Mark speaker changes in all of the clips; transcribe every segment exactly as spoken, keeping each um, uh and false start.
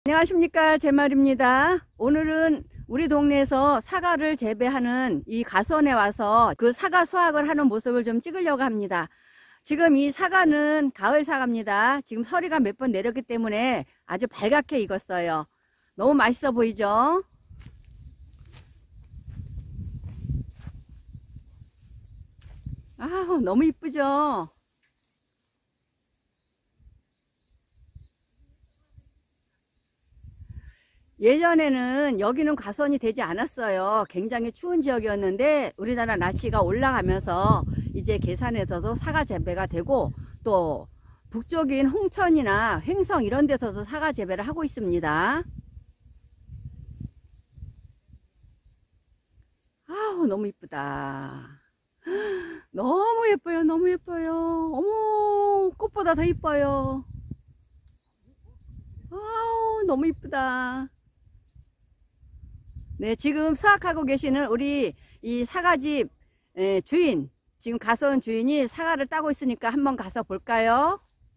Speaker 1: 안녕하십니까, 제말입니다. 오늘은 우리 동네에서 사과를 재배하는 이 가수원에 와서 그 사과 수확을 하는 모습을 좀 찍으려고 합니다. 지금 이 사과는 가을 사과입니다. 지금 서리가 몇 번 내렸기 때문에 아주 발갛게 익었어요. 너무 맛있어 보이죠? 아, 너무 이쁘죠? 예전에는 여기는 가수원이 되지 않았어요. 굉장히 추운 지역이었는데 우리나라 날씨가 올라가면서 이제 계산에서도 사과 재배가 되고, 또 북쪽인 홍천이나 횡성 이런 데서도 사과 재배를 하고 있습니다. 아우, 너무 이쁘다. 너무 예뻐요. 너무 예뻐요. 어머, 꽃보다 더 이뻐요. 아우, 너무 이쁘다. 네, 지금 수확하고 계시는 우리 이 사과집 주인, 지금 가수원 주인이 사과를 따고 있으니까 한번 가서 볼까요?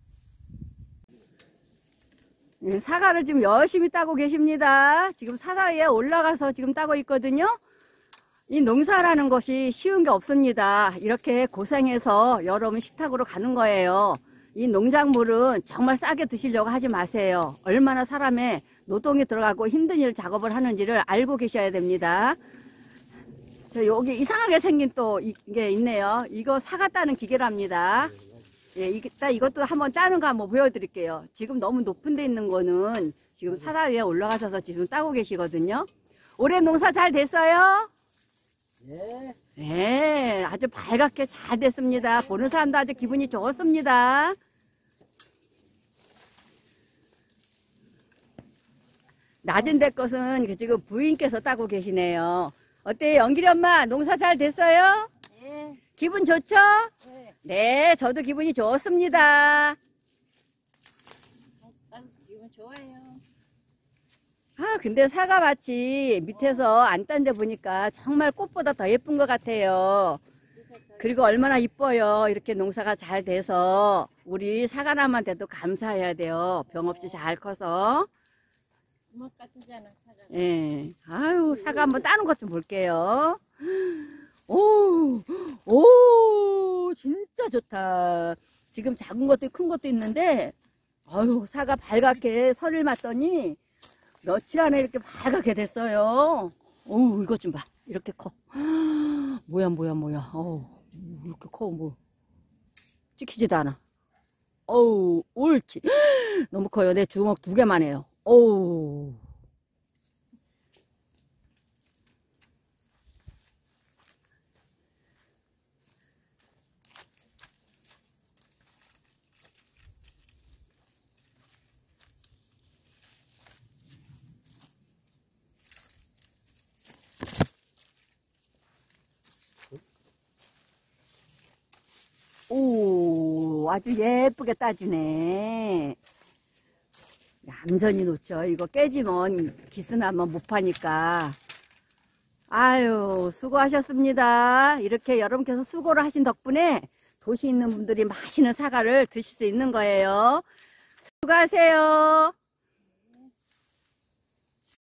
Speaker 1: 네, 사과를 지금 열심히 따고 계십니다. 지금 사다리에 올라가서 지금 따고 있거든요. 이 농사라는 것이 쉬운 게 없습니다. 이렇게 고생해서 여러분 식탁으로 가는 거예요. 이 농작물은 정말 싸게 드시려고 하지 마세요. 얼마나 사람의 노동이 들어가고 힘든 일 작업을 하는지를 알고 계셔야 됩니다. 저 여기 이상하게 생긴 또 이게 있네요. 이거 사과 따는 기계랍니다. 예, 이따 이것도 한번 따는 거 한번 보여드릴게요. 지금 너무 높은 데 있는 거는 지금 사다리에 올라가셔서 지금 따고 계시거든요. 올해 농사 잘 됐어요?
Speaker 2: 예.
Speaker 1: 네, 아주 밝게 잘 됐습니다. 보는 사람도 아주 기분이 좋습니다. 낮은 데 것은 지금 부인께서 따고 계시네요. 어때요, 연길이 엄마? 농사 잘 됐어요?
Speaker 2: 예.
Speaker 1: 기분 좋죠?
Speaker 2: 예.
Speaker 1: 네, 저도 기분이 좋습니다.
Speaker 2: 아, 기분 좋아요.
Speaker 1: 아, 근데 사과밭이 밑에서 안 딴 데 보니까 정말 꽃보다 더 예쁜 것 같아요. 그리고 얼마나 이뻐요. 이렇게 농사가 잘 돼서 우리 사과나무한테도 감사해야 돼요. 병 없이 잘 커서.
Speaker 2: 주먹 같으잖아, 사과.
Speaker 1: 예. 아유, 사과 한번 따는 것 좀 볼게요. 오, 오, 진짜 좋다. 지금 작은 것도 큰 것도 있는데, 아유, 사과 발갛게 설을 맞더니 며칠 안에 이렇게 발갛게 됐어요. 어우, 이것 좀 봐. 이렇게 커. 뭐야, 뭐야, 뭐야. 어우, 이렇게 커, 뭐. 찍히지도 않아. 어우, 옳지. 너무 커요. 내 주먹 두 개만 해요. 어우. 오, 아주 예쁘게 따주네. 얌전히 놓죠. 이거 깨지면 기스나면 못 파니까. 아유, 수고하셨습니다. 이렇게 여러분께서 수고를 하신 덕분에 도시에 있는 분들이 맛있는 사과를 드실 수 있는 거예요. 수고하세요.